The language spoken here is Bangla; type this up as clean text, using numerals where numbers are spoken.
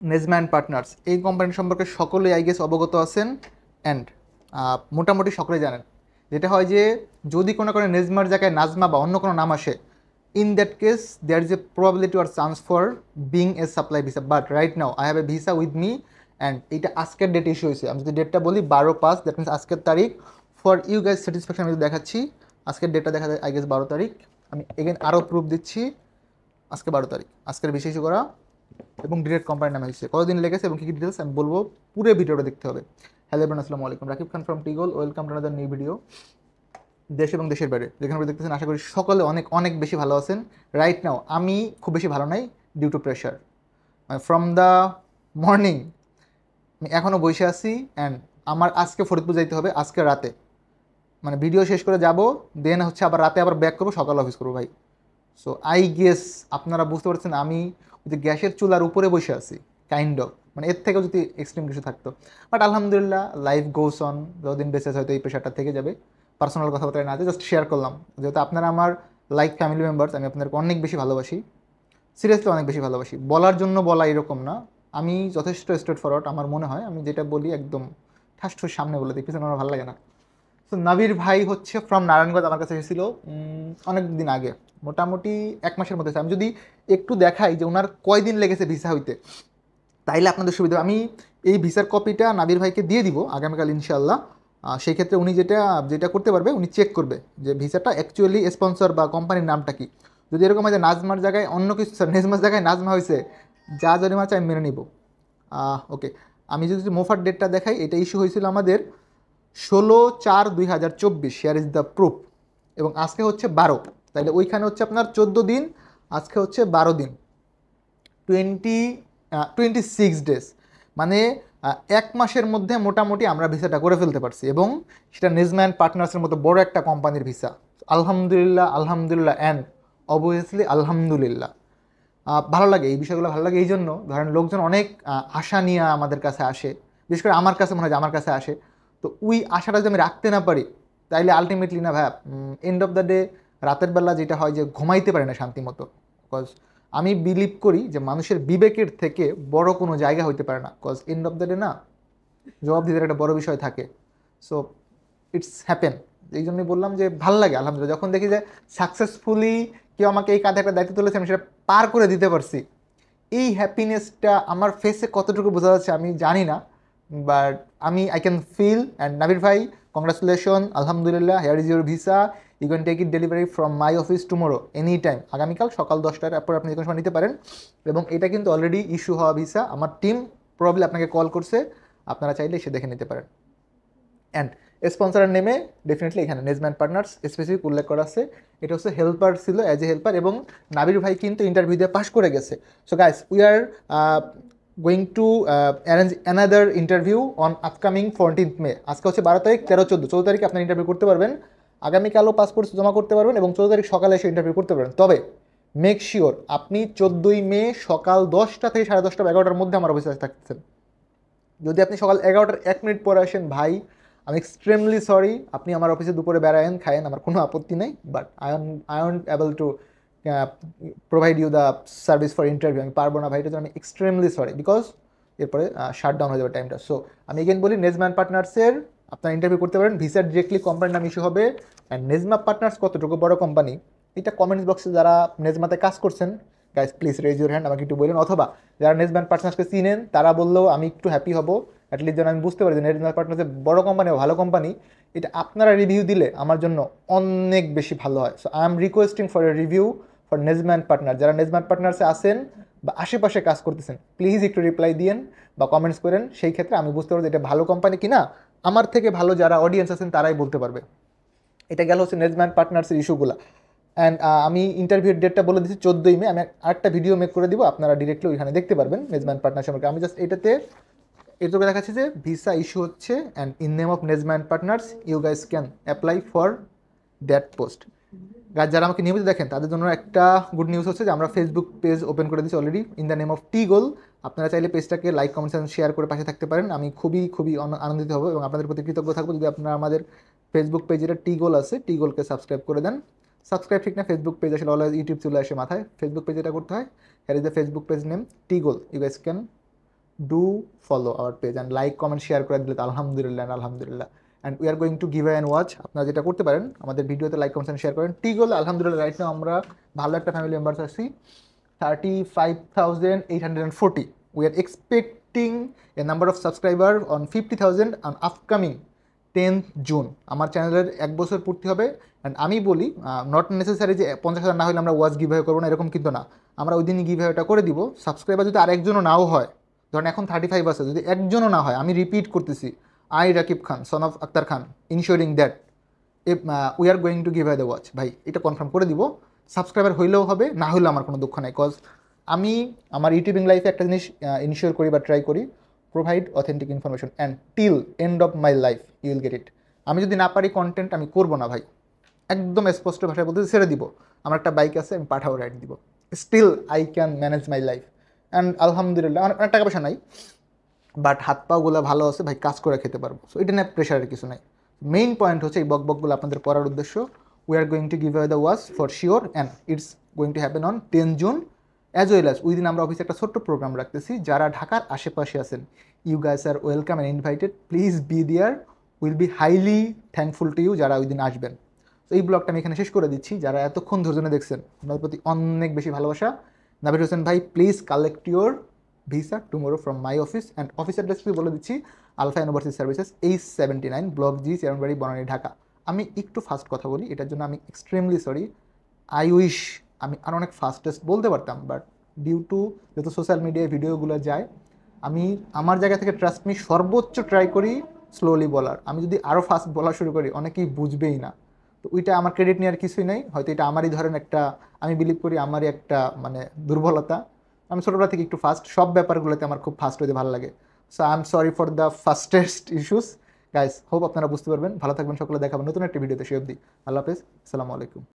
নেজম্যান পার্টনার্স এই কোম্পানি সম্পর্কে সকলেই আই গেস অবগত আছেন অ্যান্ড মোটামুটি সকলেই জানেন। যেটা হয় যে যদি কোনো কারণে নেজমার জায়গায় নাজমা বা অন্য কোনো নাম আসে, in that case there is a probability or chance for being a supply visa, but right now I have a visa with me and এইটা আজকের ডেট ইস্যু হয়েছে। আমি যদি ডেটটা বলি 12/5, দ্যাট মিনস আজকের তারিখ। ফর ইউ গাইজ স্যাটিসফ্যাকশন আমি যদি দেখাচ্ছি, আজকের ডেটটা দেখা যায় আই গেস 12 তারিখ। আমি এগেন আরও প্রুফ দিচ্ছি, আজকে 12 তারিখ, আজকের বিশেষ করা এবং ডিরেক্ট কোম্পানির নামে হচ্ছে, কতদিন লেগেছে এবং কী কী ডিটেলস আমি বলবো, পুরো ভিডিওটা দেখতে হবে। হ্যালো এভরিওয়ান, আসসালামু আলাইকুম, Rakib Khan from Tigol, welcome to another new video. দেশ এবং দেশের বাইরে যেখানে আপনি দেখতেছেন, আশা করি সকলে অনেক অনেক বেশি ভালো আছেন। রাইট নাও আমি খুব বেশি ভালো নাই, due to pressure. From the morning আমি এখনও বসে আছি অ্যান্ড আমার আজকে ফরিদপুর যাইতে হবে আজকে রাতে, মানে ভিডিও শেষ করে যাব, দেন হচ্ছে আবার রাতে আবার ব্যাক করবো, সকালে অফিস করবো ভাই। সো আই গেস আপনারা বুঝতে পারছেন আমি ওই যে গ্যাসের চুলার উপরে বসে আছি কাইন্ড অফ, মানে এর থেকেও যদি এক্সট্রিম কিছু থাকতো। বাট আলহামদুলিল্লাহ লাইফ গোস অন, যতদিন বেঁচে আছে হয়তো এই প্রেশারটা থেকে যাবে। পার্সোনাল কথাবার্তা না, জাস্ট শেয়ার করলাম, যেহেতু আপনারা আমার লাইক ফ্যামিলি মেম্বার্স, আমি আপনাদেরকে অনেক বেশি ভালোবাসি, সিরিয়াসলি অনেক বেশি ভালোবাসি। বলার জন্য বলা এরকম না, আমি যথেষ্ট স্ট্রেট ফরওয়ার্ড, আমার মনে হয় আমি যেটা বলি একদম ঠাস ঠুস সামনে বলে দিই, পিছনে আমার ভালো লাগে না। তো নাবির ভাই হচ্ছে ফ্রম নারায়ণগঞ্জ আমার কাছে এসেছিল অনেক দিন আগে, মোটামুটি 1 মাসের মধ্যে। আমি যদি একটু দেখাই যে ওনার কয়দিন লেগেছে ভিসা হইতে, তাইলে আপনাদের সুবিধা। আমি এই ভিসার কপিটা নাবির ভাইকে দিয়ে দিব আগামীকাল ইনশাল্লাহ। সেই ক্ষেত্রে উনি যেটা যেটা করতে পারবে, উনি চেক করবে যে ভিসাটা অ্যাকচুয়ালি স্পন্সর বা কোম্পানির নামটা কি। যদি এরকম হয় যে নাজমার জায়গায় অন্য কিছু, নেজমার জায়গায় নাজমা হয়েছে, যা জরিমানা আছে আমি মেনে নিব। ওকে, আমি যদি মোফার ডেটটা দেখাই, এটা ইস্যু হয়েছিল আমাদের 16/4/2024, শেয়ার ইজ দ্য প্রুফ। এবং আজকে হচ্ছে 12, তাইলে ওইখানে হচ্ছে আপনার 14 দিন, আজকে হচ্ছে 12 দিন, 26 ডেজ। মানে 1 মাসের মধ্যে মোটামুটি আমরা ভিসাটা করে ফেলতে পারছি, এবং সেটা নেজম্যান পার্টনার্সের মতো বড় একটা কোম্পানির ভিসা। আলহামদুলিল্লাহ, আলহামদুলিল্লাহ অ্যান্ড অবভিয়াসলি আলহামদুলিল্লাহ। ভালো লাগে এই বিষয়গুলো, ভালো লাগে এই জন্য, ধরেন লোকজন অনেক আশা নিয়ে আমাদের কাছে আসে, বিশেষ করে আমার কাছে মনে হয় যে আমার কাছে আসে। তো ওই আশাটা যদি আমি রাখতে না পারি, তাইলে আলটিমেটলি না ভাই, এন্ড অফ দ্য ডে রাতের বেলা যেটা হয় যে ঘুমাইতে পারি না শান্তি মতো। বিকজ আমি বিলিভ করি যে মানুষের বিবেকের থেকে বড় কোনো জায়গা হইতে পারে না, because end of the day না জবাবদিহিতার একটা বড় বিষয় থাকে। So it's happen. এই জন্যই বললাম যে ভালো লাগে আলহামদুলিল্লাহ, যখন দেখি যে সাকসেসফুলি কেউ আমাকে এই কাঁধে একটা দায়িত্ব তুলেছে, আমি সেটা পার করে দিতে পারছি, এই হ্যাপিনেসটা আমার ফেসে কতটুকু বোঝা যাচ্ছে আমি জানি না, but I can feel. And Nabir ভাই, কংগ্রাচুলেশন, আলহামদুলিল্লাহ, here is your visa, you can take it delivery from my office tomorrow any time, আগামীকাল সকাল 10টার পর আপনি যে কোনো সময় নিতে পারেন। এবং এটা কিন্তু অলরেডি ইস্যু হওয়া ভিসা, আমার টিম প্রবাবলি আপনাকে কল করছে, আপনারা চাইলে এসে দেখে নিতে পারেন। অ্যান্ড স্পন্সরের নেমে ডেফিনেটলি এখানে নেজম্যান পার্টনার্স স্পেসিফিক উল্লেখ করা আছে। এটা হচ্ছে হেল্পার ছিল, অ্যাজ এ হেল্পার, এবং নাবির ভাই কিন্তু ইন্টারভিউ দিয়ে পাশ করে গেছে। So guys, we are going to arrange another interview on upcoming 14th May. আজকে হচ্ছে 12 তারিখ, 13, 14, 14 তারিখে আপনার ইন্টারভিউ করতে পারবেন, আগামীকালও পাসপোর্ট জমা করতে পারবেন, এবং 14 তারিখ সকালে এসে ইন্টারভিউ করতে পারবেন। তবে মেক শিওর আপনি 14ই মে সকাল 10টা থেকে 10:30 বা 11টার মধ্যে আমার অফিসে থাকতেছেন। যদি আপনি সকাল 11টার 1 মিনিট পরে আসেন ভাই, আমি এক্সট্রিমলি সরি, আপনি আমার অফিসে দুপুরে বেড়ায়েন, খায়েন, আমার কোনো আপত্তি নেই, but I won't able to provide you the service for interview. আমি পারবো না ভাই, এটা আমি এক্সট্রিমলি সরি, বিকজ এরপরে শাট ডাউন হয়ে যাবে টাইমটা। সো আমি এগেন বলি, নেজম্যান পার্টনার্সের আপনার ইন্টারভিউ করতে পারেন, ভিসা ডিরেক্টলি কোম্পানির নাম ইস্যু হবে। অ্যান্ড নেজমা পার্টনার্স কতটুকু বড় কোম্পানি, এটা কমেন্টস বক্সে যারা নেজমাতে কাজ করছেন guys please raise your hand, আমাকে একটু বলুন, অথবা যারা নেজম্যান পার্টনার্সকে চিনেন তারা বললেও আমি একটু হ্যাপি হব, অ্যাটলিস্ট যেন আমি বুঝতে পারি যে নেজম্যান পার্টনার্সের বড় কোম্পানি ও ভালো কোম্পানি, এটা আপনারা রিভিউ দিলে আমার জন্য অনেক বেশি ভালো হয়। So I am requesting for a review for Nezman partner. যারা নেজম্যান পার্টনার্সে আসেন বা আশেপাশে কাজ করতেছেন, প্লিজ একটু রিপ্লাই দিয়েন বা কমেন্টস করেন, সেই ক্ষেত্রে আমি বুঝতে পারবো যে এটা ভালো কোম্পানি কিনা, আমার থেকে ভালো যারা অডিয়েন্স আছেন তারাই বলতে পারবে। এটা গেল হচ্ছে নেজম্যান পার্টনার্সের ইস্যুগুলো। অ্যান্ড আমি ইন্টারভিউর ডেটটা বলে দিচ্ছি 14ই মে। আমি আরেকটা ভিডিও মেক করে দিব, আপনারা ডিরেক্টলি ওইখানে দেখতে পারবেন নেজম্যান পার্টনার সম্পর্কে। আমি জাস্ট এটাতে এটুকু দেখাচ্ছি যে ভিসা ইস্যু হচ্ছে, and in name of Nezman partners you guys can apply for that post. Guys যারা আমাকে নিয়মিত দেখেন তাদের জন্য একটা গুড নিউজ হচ্ছে যে আমরা ফেসবুক পেজ ওপেন করে দিচ্ছি already, in the name of Tigol. আপনারা চাইলে পেজটাকে লাইক, কমেন্টস অ্যান্ড শেয়ার করে পাশে থাকতে পারেন, আমি খুবই খুবই আনন্দিত হব এবং আপনাদের প্রতি কৃতজ্ঞ থাকবো যদি আপনারা আমাদের ফেসবুক পেজ যেটা টিগল আছে, টিগলকে সাবস্ক্রাইব করে দেন। সাবস্ক্রাইব ঠিক না, ফেসবুক পেজ আসলে অলওয়েজ ইউটিউব চলে আসে মাথায়, ফেসবুক পেজ যেটা করতে হয়, here is the Facebook page name Tigol, you guys can do follow our page and like comment share করে দিলে তো আলহামদুলিল্লাহ আলহামদুলিল্লাহ। And we are going to give and watch, আপনারা যেটা করতে পারেন আমাদের ভিডিওতে লাইক কমেন্ট শেয়ার করেন। ঠিক হলে আলহামদুলিল্লাহ রাইট নাও আমরা ভালো একটা ফ্যামিলি মেম্বার্স আছি, 35,840. We are expecting a number of subscriber on 50,000 on upcoming 10th June. আমার চ্যানেলের 1 বছর পূর্তি হবে। অ্যান্ড আমি বলি নট নেসেসারি যে 50,000 না হলে আমরা ওয়াচ গিভ করবো না, এরকম কিন্তু না। আমরা ওই দিনই গিভ করে দিব। সাবস্ক্রাইবার যদি আরেকজনও নাও হয়, ধরেন এখন 35 আছে, যদি একজনও না হয়, আমি রিপিট করতেছি, I Rakib Khan son of Akhtar Khan insuring that we are going to give the watch, ভাই এটা কনফার্ম করে দিব। সাবস্ক্রাইবার হইলেও হবে, না হলেও আমার কোনো দুঃখ নাই, কজ আমি আমার ইউটিউবিং লাইফে একটা জিনিস ইনশিওর করি বা ট্রাই করি, provide authentic information and till end of my life you will get it. আমি যদি না পারি কন্টেন্ট আমি করবো না ভাই, একদম স্পষ্ট ভাষায় বলতে ছেড়ে দিব। আমার একটা বাইক আছে, আমি পাঠাও রাইড দিব, still I can manage my life and আলহামদুলিল্লাহ। অনেক টাকা পয়সা নাই, বাট হাত পাগুলো ভালো আছে ভাই, কাজ করে খেতে পারবো। সো এটা নিয়ে প্রেশারের কিছু নাই। মেইন পয়েন্ট হচ্ছে এই বকবকগুলো আপনাদের পড়ার উদ্দেশ্য। We are going to give away the watch for sure and it's going to happen on 10 June as well as we দিন আমরা অফিসে একটা ছোট্ট প্রোগ্রাম রাখতেছি। যারা ঢাকার আশেপাশে আছেন, you guys are welcome and invited, please be there, will be highly thankful to you যারা ওই দিন আসবেন। তো এই ব্লগটা আমি এখানে শেষ করে দিচ্ছি। যারা এতক্ষণ ধৈর্য ধরে দেখছেন, আপনাদের প্রতি অনেক বেশি ভালোবাসা। নাবির হোসেন ভাই, please collect your visa tomorrow from my office and office অ্যাড্রেসটি বলে দিচ্ছি, Alpha University services, H79 block G, Chairmanbari, Banani, Dhaka. আমি একটু ফাস্ট কথা বলি, এটার জন্য আমি এক্সট্রিমলি সরি। আই উইশ আমি আরও অনেক ফাস্টেস্ট বলতে পারতাম, বাট ডিউ টু যত সোশ্যাল মিডিয়ায় ভিডিওগুলো যায়, আমি আমার জায়গা থেকে ট্রাস্ট মি সর্বোচ্চ ট্রাই করি স্লোলি বলার। আমি যদি আরও ফাস্ট বলা শুরু করি অনেকেই বুঝবেই না। তো ওইটা আমার ক্রেডিট নেওয়ার কিছুই নেই, হয়তো এটা আমারই ধরেন একটা, আমি বিলিভ করি আমারই একটা মানে দুর্বলতা। আমি ছোটোবেলা থেকে একটু ফাস্ট, সব ব্যাপারগুলোতে আমার খুব ফাস্ট হতে ভালো লাগে। So I am sorry for the fastest issues guys. Hope আপনারা বুঝতে পারবেন। ভালো থাকবেন সকলে, দেখাবেন নতুন একটা ভিডিওতে। সে অবধি আল্লাহ হাফেজ, আসসালামু আলাইকুম।